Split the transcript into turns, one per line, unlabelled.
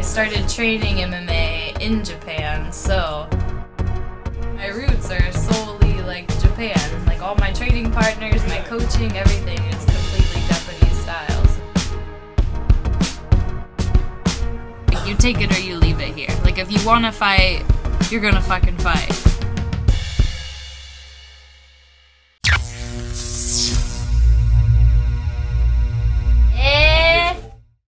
started training MMA in Japan, so my roots are solely like Japan. Like all my training partners, my coaching, everything is completely Japanese styles. Like, you take it or you leave it here. Like if you want to fight, you're gonna fucking fight.